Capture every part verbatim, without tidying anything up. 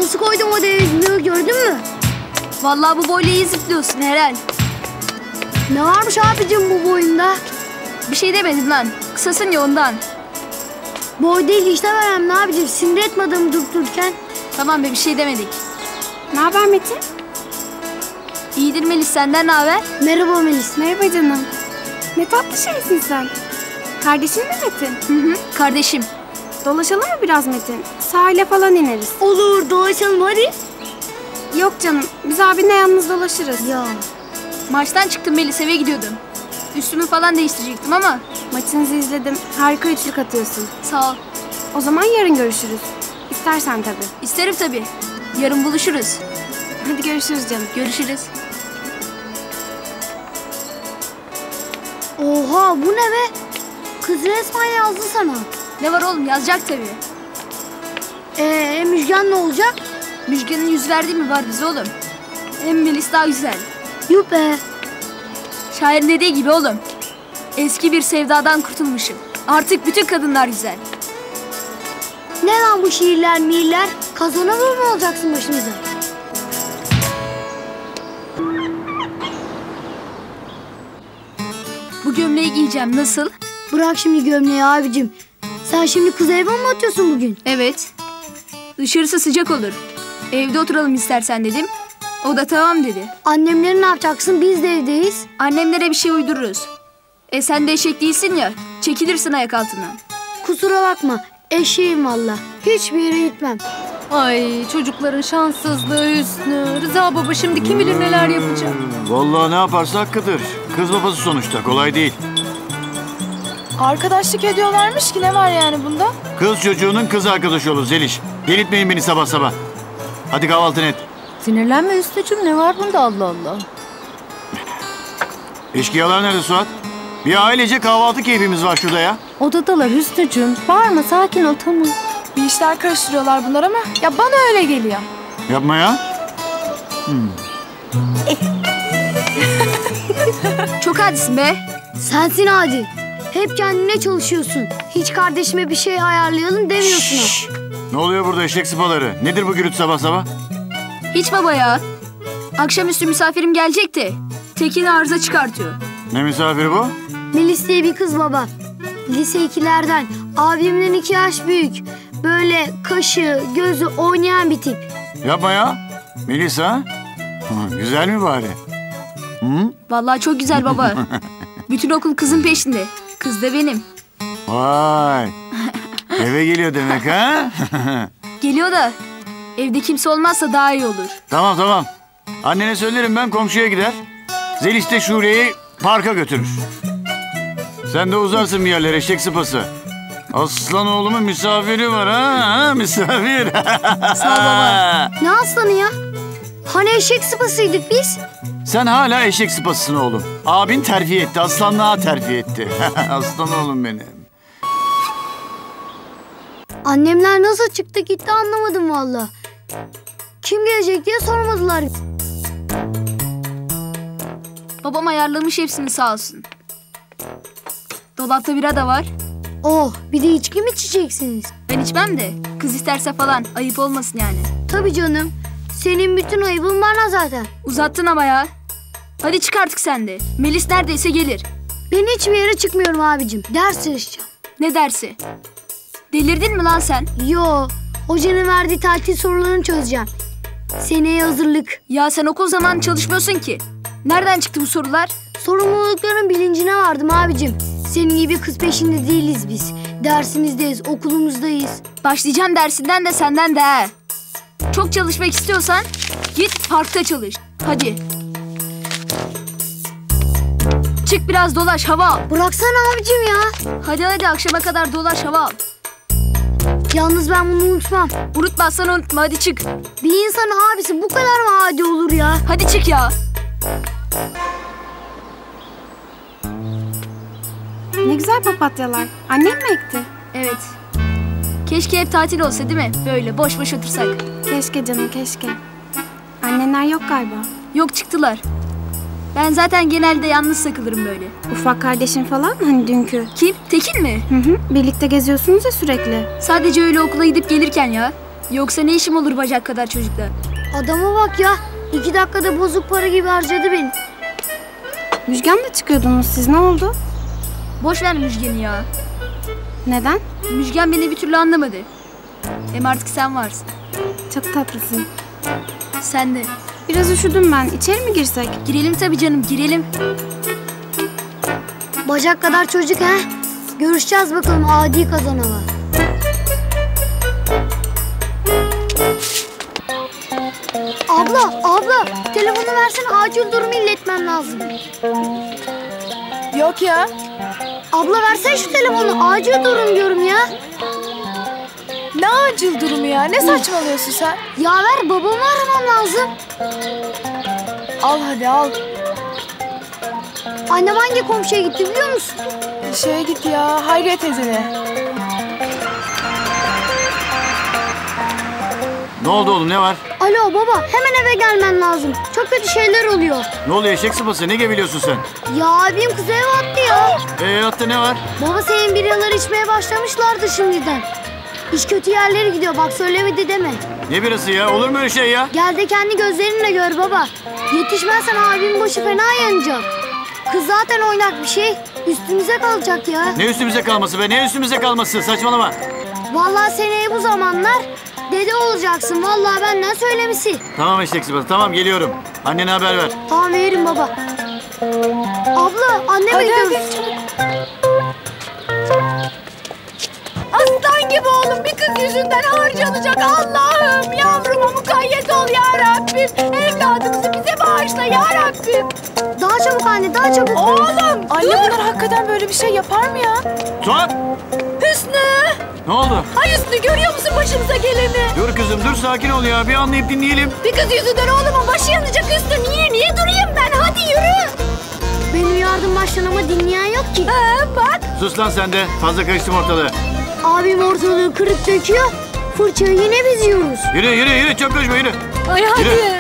Nasıl koydum o dev gördün mü? Vallahi bu boyla iyi zıplıyorsun Eren. Ne varmış abicim bu boyunda? Bir şey demedim lan. Kısasın ya ondan. Boy değil işte önemli abicim. Sinir etme adamı durup dururken. Tamam be, bir şey demedik. Ne haber Metin? İyidir Melis, senden ne haber? Merhaba Melis. Merhaba canım. Ne tatlı şeysin sen. Kardeşin mi Metin? Hı hı, kardeşim. Dolaşalım mı biraz Metin? Sahile falan ineriz. Olur, dolaşalım hadi. Yok canım, biz abinle yalnız dolaşırız. Ya. Maçtan çıktım Melis, eve gidiyordum. Üstümü falan değiştirecektim ama. Maçınızı izledim. Harika üçlük atıyorsun. Sağ ol. O zaman yarın görüşürüz. İstersen tabii. İsterim tabii. Yarın buluşuruz. Hadi görüşürüz canım. Görüşürüz. Oha bu ne be? Kız resmen yazdı sana. Ne var oğlum, yazacak tabii. Ee Müjgan ne olacak? Müjgan'ın yüz verdiği mi var bize oğlum? Hem Melis daha güzel. Yuh be. Şairin dediği gibi oğlum. Eski bir sevdadan kurtulmuşum. Artık bütün kadınlar güzel. Ne lan bu şiirler miiller? Kazanamıyor mu olacaksın başımıza? Bu gömleği giyeceğim, nasıl? Bırak şimdi gömleği abicim. Sen şimdi kız eve mi atıyorsun bugün? Evet. Dışarısı sıcak olur. Evde oturalım istersen dedim. O da tamam dedi. Annemleri ne yapacaksın? Biz de evdeyiz. Annemlere bir şey uydururuz. E sen de eşek değilsin ya. Çekilirsin ayak altından. Kusura bakma. Eşeğim valla. Hiçbir yere gitmem. Ay çocukların şanssızlığı Hüsnü. Rıza baba şimdi kim bilir neler yapacak. Vallahi ne yaparsa hakkıdır. Kız babası sonuçta, kolay değil. Arkadaşlık ediyorlarmış ki, ne var yani bunda? Kız çocuğunun kız arkadaşı olur Zeliş. Delirtmeyin beni sabah sabah. Hadi kahvaltını et. Sinirlenme Hüsnü'cüm, ne var bunda Allah Allah. Eşkıyalar nerede Suat? Bir ailece kahvaltı keyfimiz var şurada ya. Odadalar Hüsnü'cüm. Bağırma, sakin ol, tamam. Bir işler karıştırıyorlar bunlar ama ya bana öyle geliyor. Yapma ya. Hmm. Çok hadisin be. Sensin hadi. Hep kendine çalışıyorsun. Hiç kardeşime bir şey ayarlayalım demiyorsun. Şşş. Ne oluyor burada eşek sıpaları? Nedir bu gürültü sabah sabah? Hiç baba ya. Akşamüstü misafirim gelecekti. Tekin arıza çıkartıyor. Ne misafiri bu? Melis diye bir kız baba. Lise ikilerden. Abimden iki yaş büyük. Böyle kaşı, gözü oynayan bir tip. Yapma ya. Melisa. Güzel mi bari? Hı? Vallahi çok güzel baba. Bütün okul kızın peşinde. Kız da benim. Vay. Eve geliyor demek ha? Geliyor da evde kimse olmazsa daha iyi olur. Tamam tamam. Annene söylerim, ben komşuya gider. Zeliş de Şule'yi parka götürür. Sen de uzarsın bir yerlere eşek sıpası. Aslan oğlumun misafiri var ha, ha misafir. Sağ ol baba. Ne aslanı ya? Hani eşek sıpasıydık biz? Sen hala eşek sıpasısın oğlum. Abin terfi etti, aslanlığa terfi etti. Aslan oğlum benim. Annemler nasıl çıktı gitti anlamadım valla. Kim gelecek diye sormadılar. Babam ayarlamış hepsini sağ olsun. Dolapta bira da var. Oh, bir de içki mi içeceksiniz? Ben içmem de kız isterse falan, ayıp olmasın yani. Tabii canım. Senin bütün ayıbın bana zaten. Uzattın ama ya. Hadi çık artık sen de. Melis neredeyse gelir. Ben hiçbir yere çıkmıyorum abicim. Ders çalışacağım. Ne dersi? Delirdin mi lan sen? Yo, hocanın verdiği tatil sorularını çözeceğim. Seneye hazırlık. Ya sen okul zamanı çalışmıyorsun ki. Nereden çıktı bu sorular? Sorumlulukların bilincine vardım abicim. Senin gibi kız peşinde değiliz biz. Dersimizdeyiz, okulumuzdayız. Başlayacağım dersinden de senden de he. Çok çalışmak istiyorsan git parkta çalış. Hadi. Çık biraz dolaş, hava al. Bıraksana abicim ya. Hadi hadi akşama kadar dolaş, hava al. Yalnız ben bunu unutmam. Unutmazsan unutma, hadi çık. Bir insan abisi bu kadar mı adi olur ya? Hadi çık ya. Ne güzel papatyalar. Annem mi ekti? Evet. Keşke hep tatil olsa değil mi? Böyle boş boş otursak. Keşke canım, keşke. Annenler yok galiba. Yok, çıktılar. Ben zaten genelde yalnız takılırım böyle. Ufak kardeşin falan mı, hani dünkü? Kim? Tekin mi? Hı hı. Birlikte geziyorsunuz ya sürekli. Sadece öyle okula gidip gelirken ya. Yoksa ne işim olur bacak kadar çocukla? Adama bak ya. İki dakikada bozuk para gibi harcadı beni. Müjgan'la çıkıyordunuz siz, ne oldu? Boş ver Müjgan'ı ya. Neden? Müjgan beni bir türlü anlamadı. Hem artık sen varsın. Çok tatlısın. Sen de. Biraz üşüdüm ben. İçeri mi girsek? Girelim tabii canım, girelim. Bacak kadar çocuk ha. Görüşeceğiz bakalım adi kazanala. Abla, abla. Telefonu versene, acil durumu iletmem lazım. Yok ya. Abla versene şu telefonu, acil durum diyorum ya. Ne acil durumu ya? Ne saçmalıyorsun sen? Ya ver, babamı aramam lazım. Al hadi al. Annem hangi komşuya gitti biliyor musun? Şeye git ya. Hayriye teyzene. Ne oldu oğlum, ne var? Alo baba, hemen eve gelmen lazım. Çok kötü şeyler oluyor. Ne oluyor eşek sıpası, ne geveliyorsun sen? Ya abim kızı eve attı ya. Ee hatta ne var? Baba senin biraları içmeye başlamışlardı şimdiden. İş kötü yerlere gidiyor, bak söylemedi deme. Ne birası ya, olur mu öyle şey ya? Gel de kendi gözlerinle gör baba. Yetişmezsen abimin başı fena yanacak. Kız zaten oynak bir şey. Üstümüze kalacak ya. Ne üstümüze kalması be, ne üstümüze kalması, saçmalama. Vallahi seneye bu zamanlar dede olacaksın. Vallahi benden söylemesi. Tamam eşek sıpası, tamam geliyorum. Annene haber ver. Tamam veririm baba. Abla anneme Hadi gidiyoruz. hadi. Aslan gibi oğlum bir kız yüzünden harcanacak. Allah'ım yavruma mukayyet ol ya Rabbim. Evladımızı bize bağışla ya Rabbim. Daha çabuk anne, daha çabuk. Oğlum anne bunlar hakikaten böyle bir şey yapar mı ya? Suat! Hüsnü! Ne oldu? Ay Hüsnü görüyor musun başımıza geleni? Dur kızım, dur sakin ol ya, bir anlayıp dinleyelim. Bir kız yüzünden oğlumun başı yanacak Hüsnü. Niye niye durayım ben? Hadi yürü. Ben uyardım baştan ama dinleyen yok ki. Ha, bak. Sus lan sen de, fazla karıştım ortalığı. Abim ortalığı kırıp döküyor. Fırçayı yine biz yiyoruz. Yürü yürü yürü, çok koşma yürü. Ay hadi. Yürü.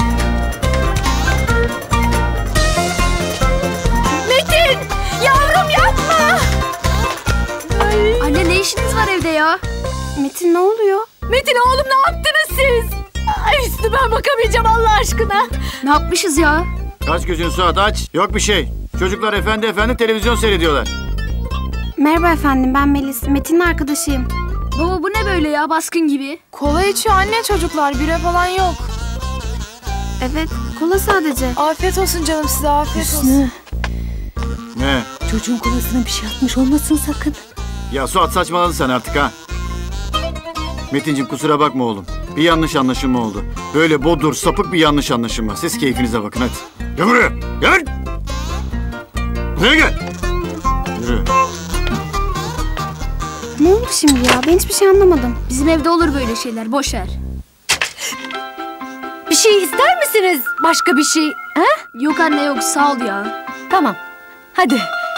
Metin! Yavrum yapma! Ay. Anne ne işiniz var evde ya? Metin ne oluyor? Metin oğlum ne yaptınız siz? Ay Hüsnü ben bakamayacağım Allah aşkına. Ne yapmışız ya? Aç gözünü Suat, aç. Yok bir şey. Çocuklar efendi efendi televizyon seyrediyorlar. Merhaba efendim, ben Melis. Metin'in arkadaşıyım. Baba bu ne böyle ya, baskın gibi? Kola içiyor anne çocuklar. Bira falan yok. Evet, kola sadece. Afiyet olsun canım size afiyet olsun. Ne? Çocuğun kolasına bir şey atmış olmasın sakın. Ya Suat saçmaladın sen artık ha. Metinciğim kusura bakma oğlum. Bir yanlış anlaşılma oldu. Böyle bodur, sapık bir yanlış anlaşılma. Siz keyfinize bakın hadi. Gel buraya. Gel. Buraya gel. Yürü. Ne oldu şimdi ya? Ben hiçbir şey anlamadım. Bizim evde olur böyle şeyler, boş ver. Bir şey ister misiniz? Başka bir şey? Ha? Yok anne yok, sağ ol ya. Tamam. Hadi.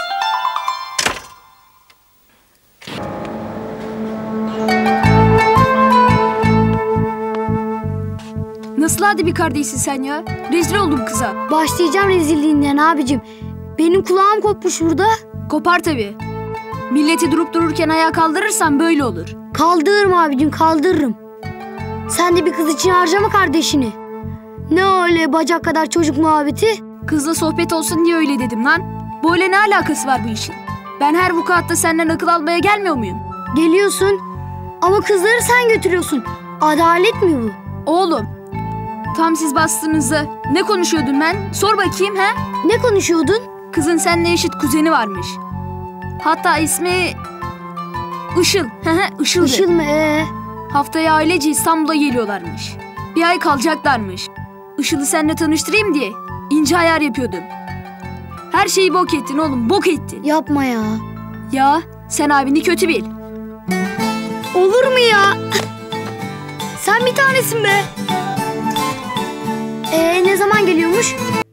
Nasıl hadi bir kardeşsin sen ya? Rezil oldum kıza. Başlayacağım rezilliğinden abicim. Benim kulağım kopmuş burada. Kopar tabii. Milleti durup dururken ayağa kaldırırsan böyle olur. Kaldırırım abicim, kaldırırım. Sen de bir kız için harcama kardeşini. Ne öyle bacak kadar çocuk muhabbeti? Kızla sohbet olsun diye öyle dedim lan. Böyle ne alakası var bu işin? Ben her vukuatta senden akıl almaya gelmiyor muyum? Geliyorsun ama kızları sen götürüyorsun. Adalet mi bu? Oğlum, tam siz bastığınızda ne konuşuyordun ben? Sor bakayım ha? Ne konuşuyordun? Kızın seninle eşit kuzeni varmış. Hatta ismi Işıl. Işıl'dı. Işıl mı? Ee? Haftaya ailece İstanbul'a geliyorlarmış. Bir ay kalacaklarmış. Işıl'ı seninle tanıştırayım diye ince ayar yapıyordum. Her şeyi bok ettin oğlum, bok ettin. Yapma ya. Ya sen abini kötü bil. Olur mu ya? Sen bir tanesin be. Ee ne zaman geliyormuş?